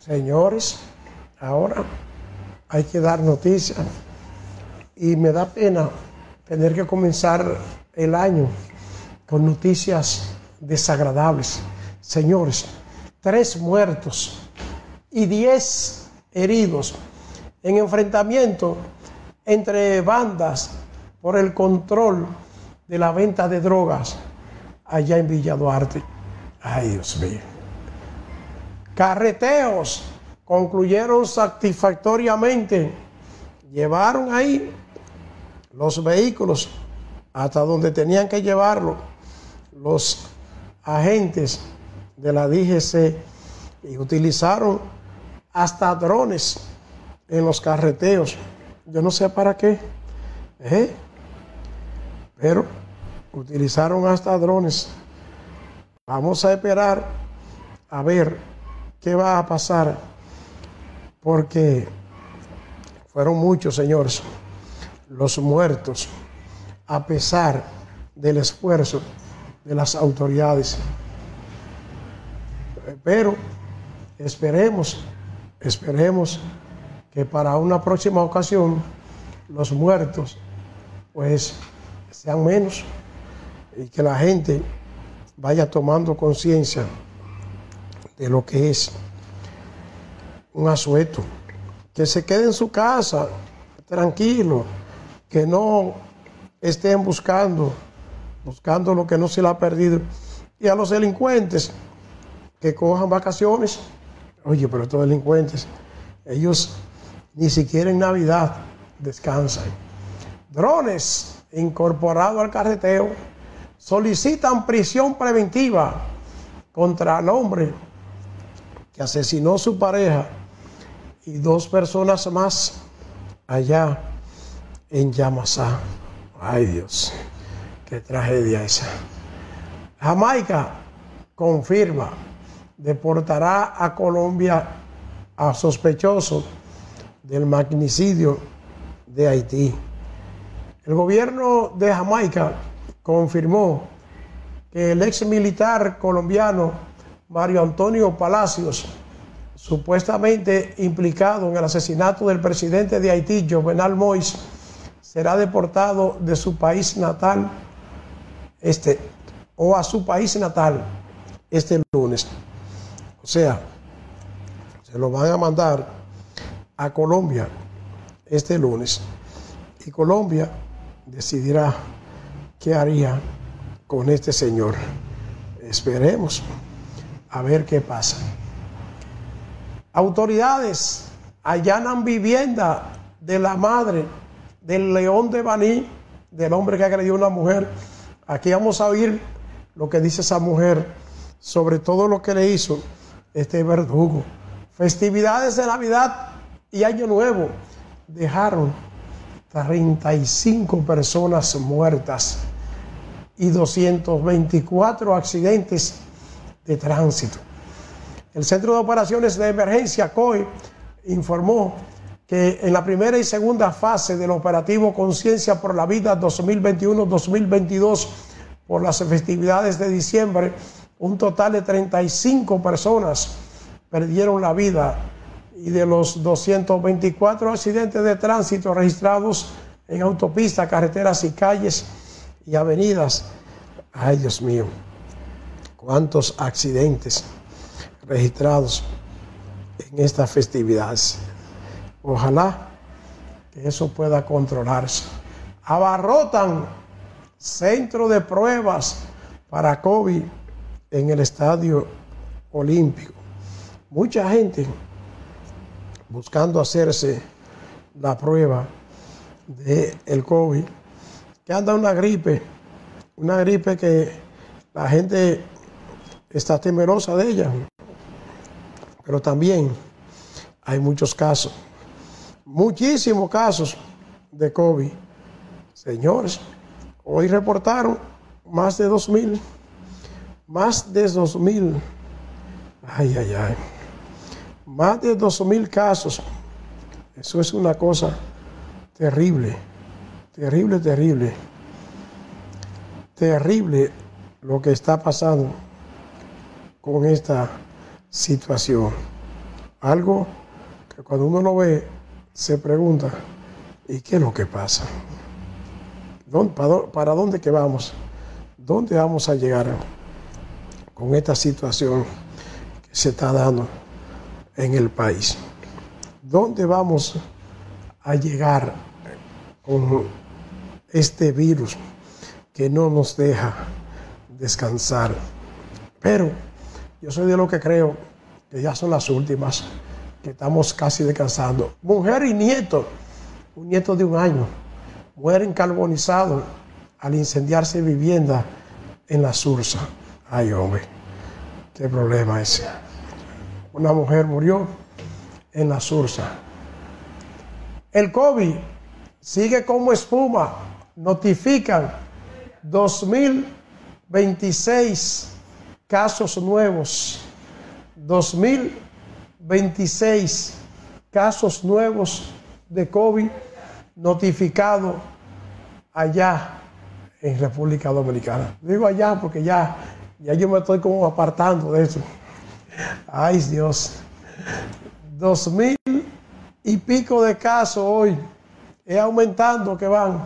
Señores, ahora hay que dar noticias y me da pena tener que comenzar el año con noticias desagradables. Señores, 3 muertos y 10 heridos en enfrentamiento entre bandas por el control de la venta de drogas allá en Villa Duarte. Ay, Dios mío. Carreteos concluyeron satisfactoriamente. Llevaron ahí los vehículos hasta donde tenían que llevarlo los agentes de la DGC y utilizaron hasta drones en los carreteos. Yo no sé para qué, pero utilizaron hasta drones. Vamos a esperar a ver qué va a pasar, porque fueron muchos, señores, los muertos, a pesar del esfuerzo de las autoridades. Pero esperemos que para una próxima ocasión los muertos pues sean menos y que la gente vaya tomando conciencia de lo que es un asueto, que se quede en su casa tranquilo, que no estén buscando lo que no se le ha perdido, y a los delincuentes que cojan vacaciones. Oye, pero estos delincuentes, ellos ni siquiera en Navidad descansan. Drones incorporados al carreteo solicitan prisión preventiva contra el hombre que asesinó a su pareja y 2 personas más allá en Yamasá. Ay, Dios, qué tragedia esa. Jamaica confirma, deportará a Colombia a sospechosos del magnicidio de Haití. El gobierno de Jamaica confirmó que el ex militar colombiano Mario Antonio Palacios, supuestamente implicado en el asesinato del presidente de Haití, Jovenel Moïse, será deportado de su país natal a su país natal este lunes. O sea, se lo van a mandar a Colombia este lunes y Colombia decidirá qué haría con este señor. Esperemos a ver qué pasa. Autoridades allanan vivienda de la madre del León de Baní, del hombre que agredió a una mujer. Aquí vamos a oír lo que dice esa mujer sobre todo lo que le hizo este verdugo. Festividades de Navidad y Año Nuevo dejaron 35 personas muertas y 224 accidentes de tránsito. El Centro de Operaciones de Emergencia, COE, informó que en la primera y segunda fase del operativo Conciencia por la Vida 2021-2022, por las festividades de diciembre, un total de 35 personas perdieron la vida, y de los 224 accidentes de tránsito registrados en autopistas, carreteras y calles y avenidas. Ay, Dios mío, cuántos accidentes registrados en estas festividades. Ojalá que eso pueda controlarse. Abarrotan centro de pruebas para COVID en el Estadio Olímpico. Mucha gente buscando hacerse la prueba del COVID, que anda una gripe que la gente está temerosa de ella, pero también hay muchos casos, muchísimos casos de COVID. Señores, hoy reportaron más de 2,000, más de 2,000, más de 2,000 casos. Eso es una cosa terrible, terrible, terrible, terrible lo que está pasando con esta situación. Algo que cuando uno lo ve, se pregunta, ¿y qué es lo que pasa? ¿Para dónde que vamos? ¿Dónde vamos a llegar con esta situación que se está dando en el país? ¿Dónde vamos a llegar con este virus que no nos deja descansar? Pero yo soy de los que creo que ya son las últimas, que estamos casi descansando. Mujer y nieto, un nieto de 1 año, mueren carbonizados al incendiarse vivienda en la Sursa. Ay, hombre, qué problema ese. Una mujer murió en la Sursa. El COVID sigue como espuma. Notifican 2026 casos nuevos. 2026 casos nuevos de COVID notificados allá en República Dominicana. Digo allá porque ya yo me estoy como apartando de eso. Ay, Dios. 2000 y pico de casos hoy. Es aumentando que van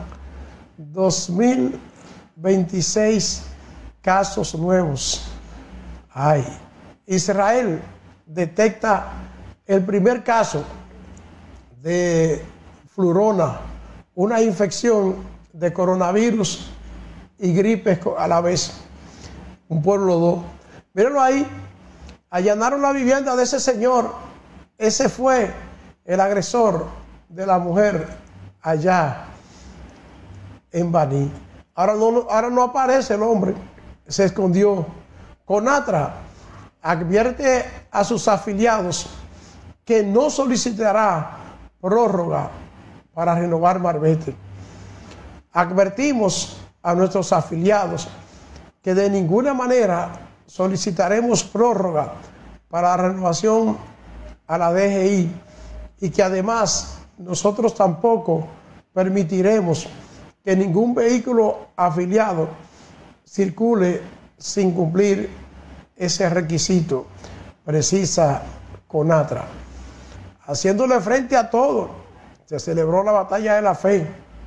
2026 casos nuevos. Ay. Israel detecta el primer caso de flurona, una infección de coronavirus y gripe a la vez. Un pueblo 2. Mírenlo ahí. Allanaron la vivienda de ese señor. Ese fue el agresor de la mujer allá en Baní. Ahora no aparece el hombre. Se escondió. CONATRA advierte a sus afiliados que no solicitará prórroga para renovar marbete. Advertimos a nuestros afiliados que de ninguna manera solicitaremos prórroga para la renovación a la DGI y que además nosotros tampoco permitiremos que ningún vehículo afiliado circule sin cumplir ese requisito, precisa CONATRA. Haciéndole frente a todo, se celebró la batalla de la fe.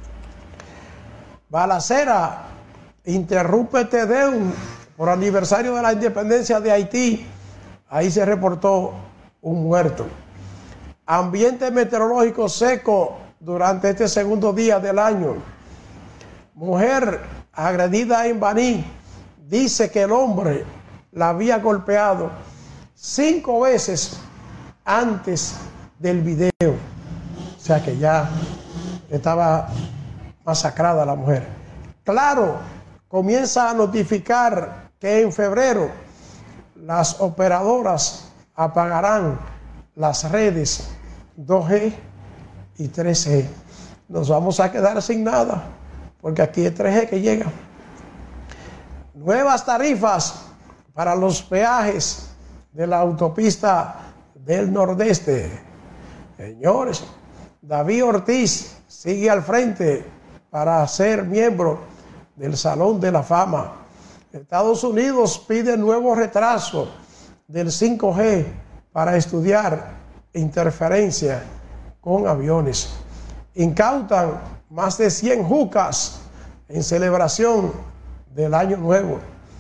Balacera interrumpe Te Deum por aniversario de la independencia de Haití. Ahí se reportó un muerto. Ambiente meteorológico seco durante este segundo día del año. Mujer agredida en Baní dice que el hombre la había golpeado 5 veces antes del video. O sea que ya estaba masacrada la mujer. Claro, comienza a notificar que en febrero las operadoras apagarán las redes 2G y 3G. Nos vamos a quedar sin nada, porque aquí es 3G que llega. Nuevas tarifas para los peajes de la autopista del Nordeste. Señores, David Ortiz sigue al frente para ser miembro del Salón de la Fama. Estados Unidos pide nuevo retraso del 5G para estudiar interferencia con aviones. Incautan más de 100 jucas en celebración del Año Nuevo.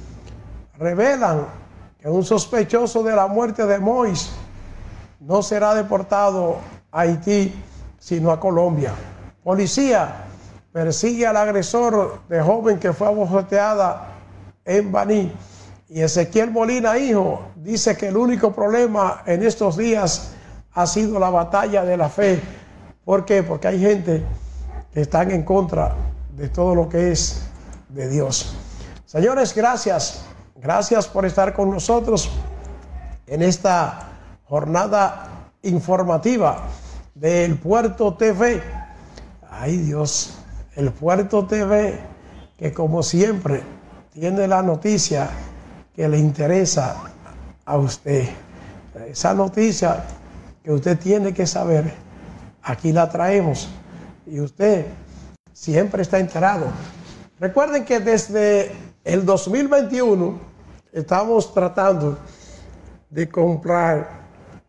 Revelan que un sospechoso de la muerte de Mois no será deportado a Haití, sino a Colombia. Policía persigue al agresor de joven que fue aborteada en Baní. Y Ezequiel Molina, hijo, dice que el único problema en estos días ha sido la batalla de la fe. ¿Por qué? Porque hay gente que están en contra de todo lo que es de Dios. Señores, gracias. Gracias por estar con nosotros en esta jornada informativa del Puerto TV. Ay, Dios, el Puerto TV, que como siempre tiene la noticia que le interesa a usted. Esa noticia que usted tiene que saber, aquí la traemos y usted siempre está enterado. Recuerden que desde el 2021 estamos tratando de comprar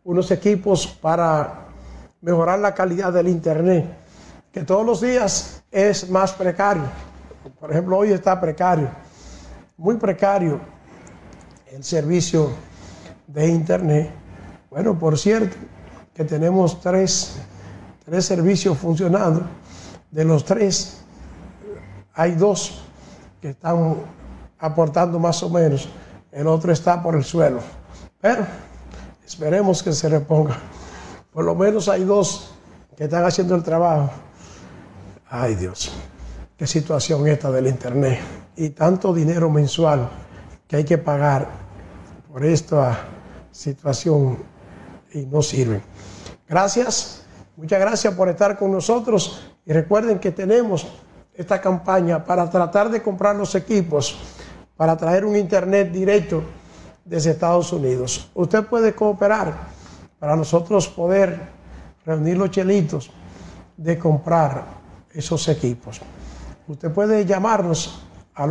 unos equipos para mejorar la calidad del internet, que todos los días es más precario. Por ejemplo, hoy está precario, muy precario el servicio de internet. Bueno, por cierto, que tenemos tres servicios funcionando. De los 3, hay 2 que están aportando más o menos. El otro está por el suelo. Pero esperemos que se reponga. Por lo menos hay 2 que están haciendo el trabajo. Ay, Dios, qué situación esta del internet. Y tanto dinero mensual que hay que pagar por esta situación y no sirven. Gracias, muchas gracias por estar con nosotros. Y recuerden que tenemos esta campaña para tratar de comprar los equipos para traer un internet directo desde Estados Unidos. Usted puede cooperar para nosotros poder reunir los chelitos de comprar esos equipos. Usted puede llamarnos al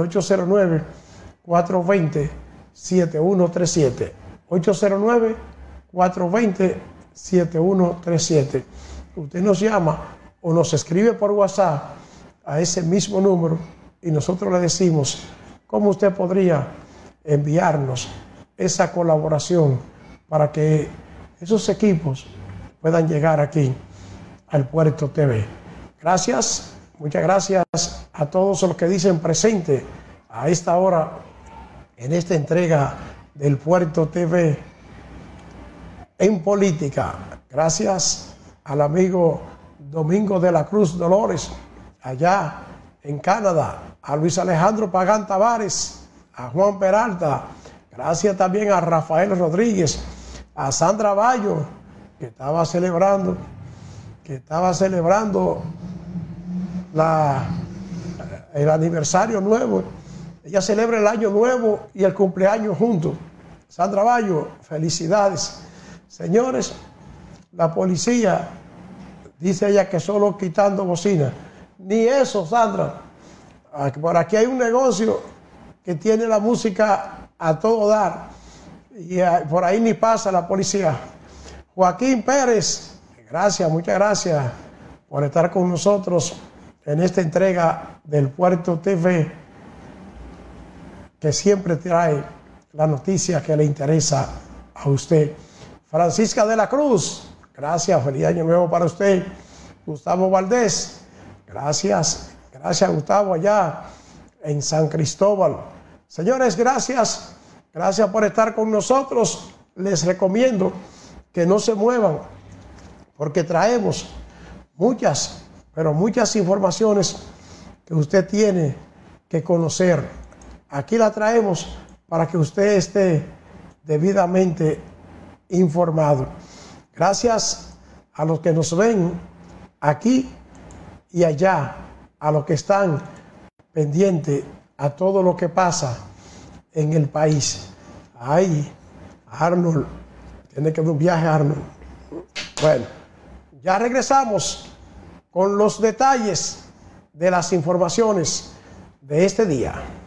809-420-7137. 809-420-7137. Usted nos llama o nos escribe por WhatsApp a ese mismo número y nosotros le decimos cómo usted podría enviarnos esa colaboración para que esos equipos puedan llegar aquí al Puerto TV. Gracias, muchas gracias a todos los que dicen presente a esta hora en esta entrega del Puerto TV en política. Gracias al amigo Domingo de la Cruz Dolores, allá en Canadá, a Luis Alejandro Pagán Tavares, a Juan Peralta, gracias también a Rafael Rodríguez, a Sandra Bayo, que estaba celebrando el aniversario nuevo. Ella celebra el año nuevo y el cumpleaños juntos. Sandra Bayo, felicidades. Señores, la policía dice ella que solo quitando bocina. Ni eso, Sandra. Por aquí hay un negocio que tiene la música a todo dar. Y por ahí ni pasa la policía. Joaquín Pérez, gracias, muchas gracias por estar con nosotros en esta entrega del Puerto TV, que siempre trae la noticia que le interesa a usted. Francisca de la Cruz, gracias, feliz año nuevo para usted. Gustavo Valdés, gracias Gustavo, allá en San Cristóbal. Señores, gracias por estar con nosotros. Les recomiendo que no se muevan, porque traemos muchas, pero muchas informaciones que usted tiene que conocer. Aquí la traemos para que usted esté debidamente informado. Gracias a los que nos ven aquí y allá, a los que están pendientes a todo lo que pasa en el país. Ay, Arnold, tiene que dar un viaje, Arnold. Bueno, ya regresamos con los detalles de las informaciones de este día.